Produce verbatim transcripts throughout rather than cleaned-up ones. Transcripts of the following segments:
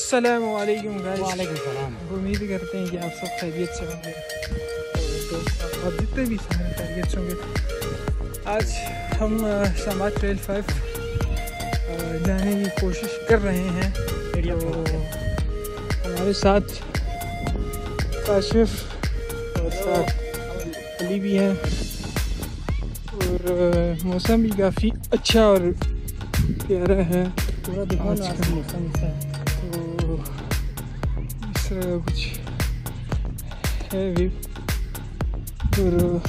अस्सलामु अलैकुम गाइस। वालेकुम सलाम। उम्मीद करते हैं कि आप सब खैरियत से होंगे दोस्त और जितने भी सारे खैरियत से होंगे। आज हम समाज ट्रेल फाइव जाने की कोशिश कर रहे हैं। तो हमारे साथ काशिफ और साथ अली भी हैं और मौसम भी काफ़ी अच्छा और प्यारा है। पूरा दिखा ना मौसम इसका। तो इस तरह का कुछ है व्यू और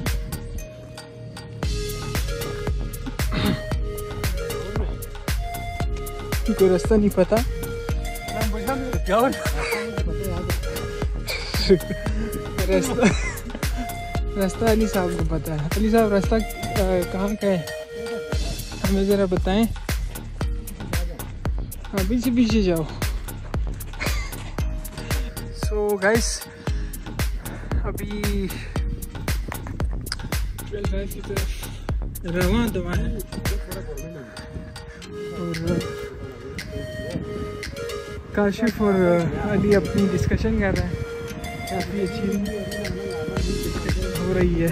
कोई रास्ता नहीं पता। रास्ता रास्ता अली साहब को पता है। अली साहब रास्ता कहाँ का है हमें ज़रा बताएं। हाँ पीछे पीछे जाओ। सो so, गाइस अभी ट्वेल्व फाइव की तरफ रवां दवा है और काशिफ और अली अपनी डिस्कशन कर रहे हैं। काफ़ी अच्छी हो रही है।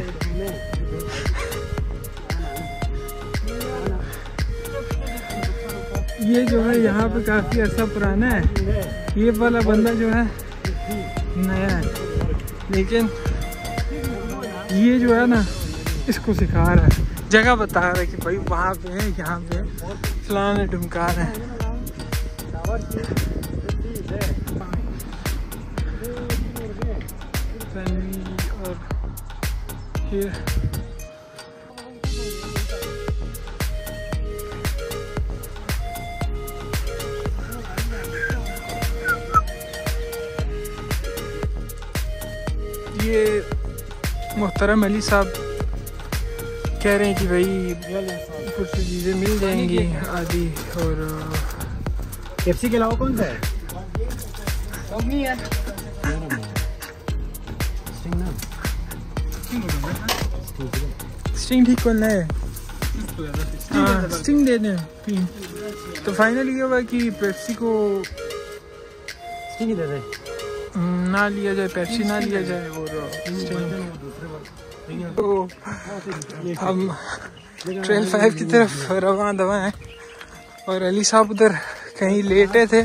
ये जो है यहाँ पे काफ़ी अर्सा पुराना है। ये वाला बंदा जो है नया है, लेकिन ये जो है ना इसको सिखा रहा है, जगह बता रहा है कि भाई वहाँ पे है, यहाँ पे फलाना ढुमकार है। और ये ये मोहतरम अली साहब कह रहे हैं कि भाई कुछ चीज़ें मिल जाएंगी आदि। और पेप्सी के अलावा कौन सा है? नहीं है। स्टिंग ठीक करना है। हाँ स्टिंग दे दें। तो फाइनल ये हुआ कि पेप्सी को स्टिंग दे दे, ना लिया जाए, पेप्सी ना लिया जाए। और तो हम ट्रेल फाइव की तरफ रवाना दवा हैं और अली साहब उधर कहीं लेटे थे।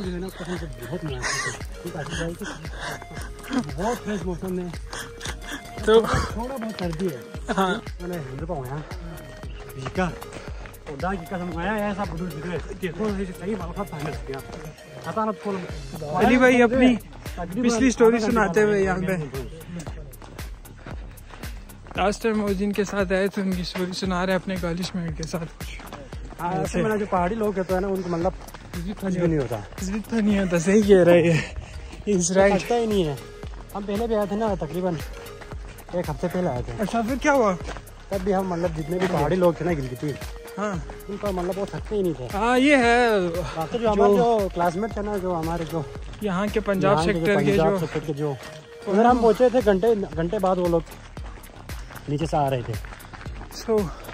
बहुत फ्रेश मौसम है। तो थोड़ा बहुत सर्दी है। हाँ मैंने हिंद पाऊँ यहाँ भीका उदा की कसम आया ऐसा बदल दिखे देखो सही मालूम फाइनल किया पता ना कौन। अली भाई अपनी पिछली स्टोरी सुनाते हुए यहाँ पे लास्ट टाइम वो जिनके साथ आए थे उनकी स्टोरी सुना रहे अपने कॉलेज मेट के साथ। ऐसे में जो पहाड़ी लोग कहते हैं ना उनको मतलब कुछ भी नहीं होता। तो नहीं होता, सही कह रहे हैं। इस राइट ही नहीं है। हम पहले भी आए थे ना, तकरीबन एक हफ्ते पहले आए थे। अच्छा फिर क्या हुआ? तब भी हम मतलब जितने भी पहाड़ी लोग थे ना गिलगिटी, हाँ उनका मतलब वो थकते ही नहीं थे। हाँ ये है बाकी जो हमारे जो क्लासमेट थे ना, जो हमारे जो यहाँ के पंजाब सेक्टर के जो सेक्टर के जो उधर हम पहुँचे थे घंटे घंटे बाद वो लोग नीचे से आ रहे थे। सो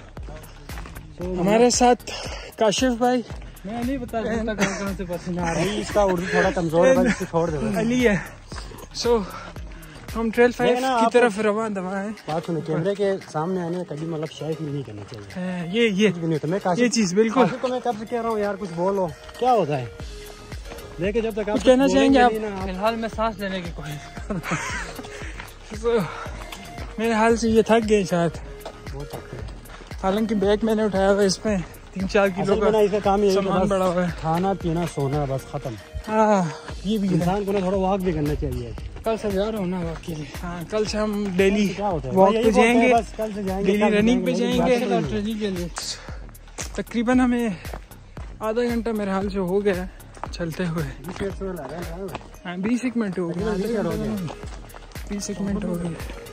हमारे साथ काशिफ भाई, मैं नहीं बता सकता कहाँ कहाँ से पसीना आ रहा है। इसका उर्दू थोड़ा कमजोर है, इसको छोड़ दो। अली है। सो हम ट्रेल फाइव की तरफ रवाना दवा है। बात सुनो, कैमरे के सामने आने में कभी मतलब शायद नहीं करना चाहिए। ये ये भी नहीं होता। मैं ये चीज बिल्कुल तो मैं कब से कह रहा हूँ यार कुछ बोलो, क्या होता है। लेकिन जब तक आप कहना चाहेंगे आप? फिलहाल मैं सांस लेने की कोशिश so, मेरे हाल से ये थक गए शायद। बहुत थकते हैं। हालांकि बैग मैंने उठाया हुआ, इसमें तीन चार किलो का इसका काम ये सामान बड़ा हुआ है। खाना पीना सोना बस खत्म। हाँ ये भी इंसान को ना थोड़ा वॉक भी करना चाहिए। कल से जा रहा हूँ ना वॉक के लिए। हाँ कल से हम डेली वॉक पे जाएंगे, कल से जाएंगे, डेली रनिंग पे जाएंगे ट्रेनिंग के लिए। तकरीबन हमें आधा घंटा मेरे हाल से हो गया चलते हुए। हाँ बीस एक मिनट हो गए, बीस एक मिनट हो गए।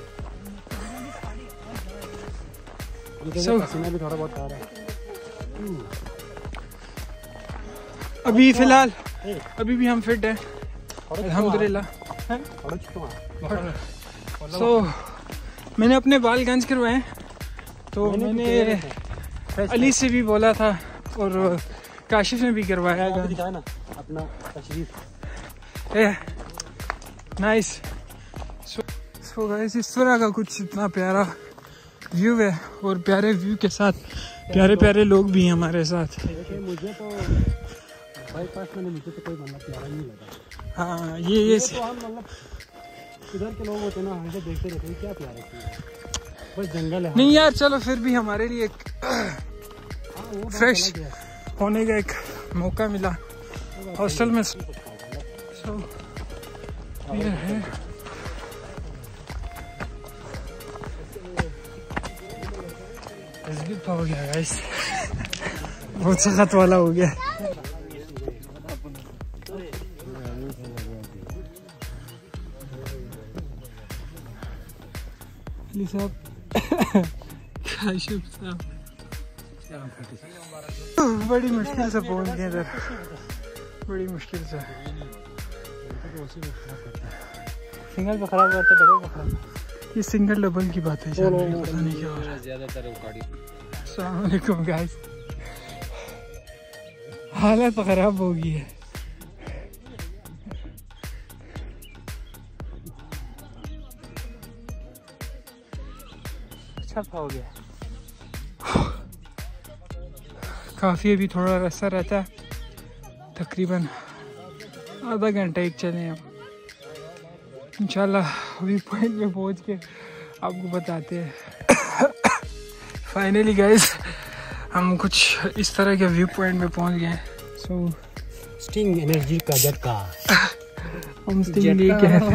पसीना भी थोड़ा बहुत आ रहा है। अभी फिलहाल अभी भी हम फिट हैं अल्हम्दुलिल्लाह। सो मैंने अपने बाल गंज करवाए, तो मैंने अली से भी बोला था और काशिफ ने भी करवाया आपको था। दिखाया ना अपना तशरीफ। A nice. सो गाइस इस तरह का कुछ इतना प्यारा व्यू है और प्यारे व्यू के साथ प्यारे प्यारे लोग भी हैं हमारे साथ। देखिए मुझे तो बाईपास में मुझे तो कोई मतलब प्यारा नहीं लगा। हाँ ये ये तो हम मतलब इधर के लोग होते ना हमसे देखते रहते हैं क्या प्यारा है, बस जंगल है। नहीं यार चलो फिर भी हमारे लिए एक हाँ, वो बात फ्रेश अलग है। होने का एक मौका मिला हॉस्टल में। सो ये है हो गया गाइस, बहुत सख्त वाला हो गया। अली साहब काशिफ साहब बड़ी मुश्किल से पहुंच गए इधर, बड़ी मुश्किल से। सिंगल पे खराब रहता है, डबल पे खराब। ये सिंगल डबल की बात है, पता नहीं क्या हो रहा है। ज्यादातर अस्सलाम वालेकुम गाइस, हालत खराब हो गई है। अच्छा हो गया। काफ़ी अभी थोड़ा रास्ता रहता है, तकरीबन आधा घंटा एक चले हम। इंशाल्लाह अभी पॉइंट में पहुंच के आपको बताते हैं। फाइनली गाइस हम कुछ इस तरह के व्यू पॉइंट में पहुंच गए। सो स्टिंग एनर्जी का झटका हम स्टिंग लेके आए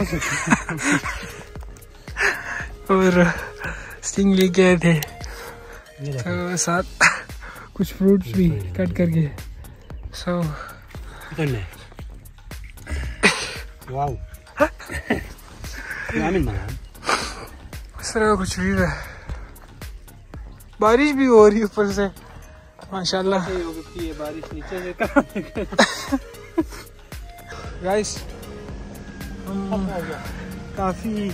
और स्टिंग लेके आए थे, तो साथ कुछ फ्रूट्स भी कट करके। सो वाओ इस तरह का कुछ व्यू है। बारिश भी हो रही है ऊपर से माशाल्लाह। बारिश नीचे से गाइस हम काफ़ी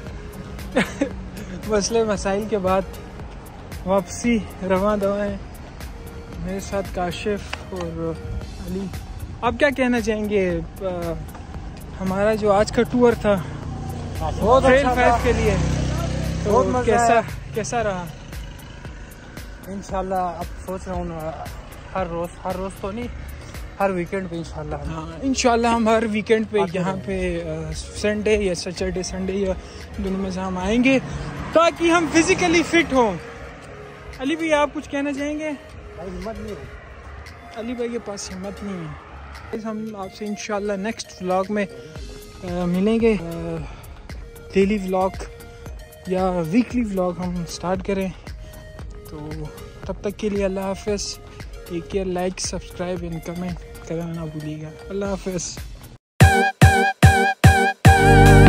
मसले मसाइल के बाद वापसी रवां दवा है। मेरे साथ काशिफ और अली। आप क्या कहना चाहेंगे, आ, हमारा जो आज का टूर था बहुत ट्रेल अच्छा फाइव था। के लिए, तो बहुत मजा कैसा आया। कैसा रहा? इंशाल्लाह अब सोच रहा हूँ हर रोज हर रोज तो नहीं, हर वीकेंड पे इंशाल्लाह। हाँ इंशाल्लाह हम हर वीकेंड पे यहाँ पे संडे या सैटरडे संडे या दोनों में से हम आएंगे ताकि हम फिजिकली फिट हों। अली भाई आप कुछ कहना चाहेंगे? हिम्मत नहीं है, अली भाई के पास हिम्मत नहीं है। हम आपसे इंशाल्लाह नेक्स्ट व्लॉग में आ, मिलेंगे। डेली व्लॉग या वीकली व्लॉग हम स्टार्ट करें, तो तब तक के लिए अल्लाह हाफ़िज़। Take care, like subscribe and comment करना ना भूलिएगा। अल्लाह हाफ़िज़।